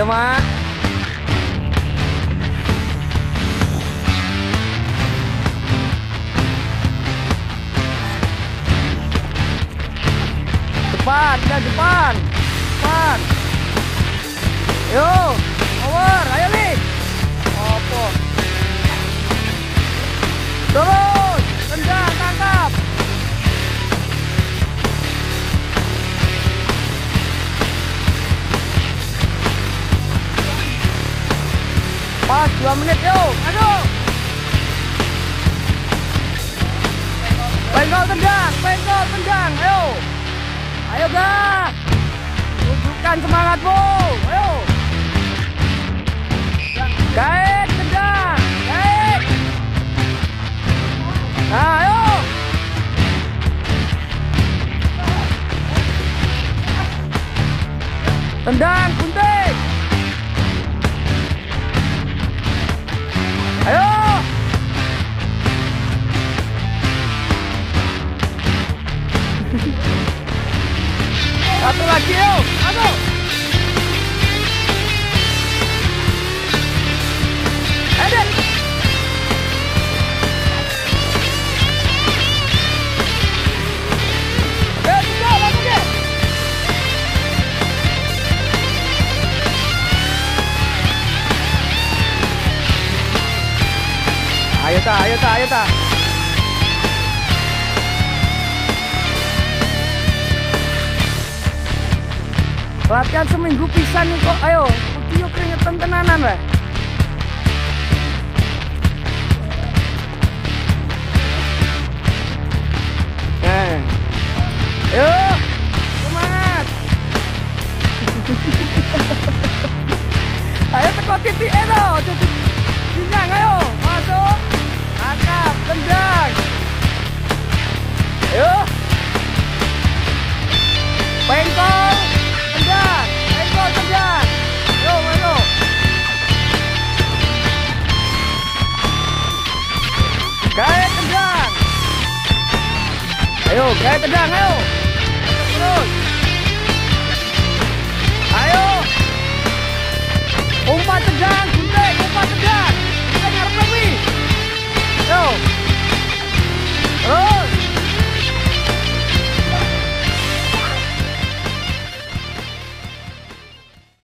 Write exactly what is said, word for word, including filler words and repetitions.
Ayo, Mak. Depan, ke depan. Depan. Yo, power, ayo nih. Opo. Terus, tendang, tangkap. Pas dua menit, yo, aduh. Penggol tendang, penggol tendang, ayo. Ayo gas. Tunjukkan semangatmu, ayo. Gaet tendang, gaet. Nah, ayo. Tendang, gunting. Ayo. Satu lagi, yuk. Satu. Edit. Ayo, tinggal, langsung deh. Ayo ta, ayo ta, ayo ta. Latihan seminggu pisan nih kok. Ayo, video keringetan tenanan weh. Nah. Ayo, semangat. Ayo teko titik itu, titik sinyang, ayo masuk. Angkat, tendang. Ayo. Pengkol, tendang. Pengkol, tendang. Ayo, ayo. Gaet, tendang. Ayo, gaet, tendang, ayo. Terus.